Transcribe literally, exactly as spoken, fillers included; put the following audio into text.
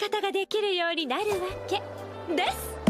方ができるようになるわけです。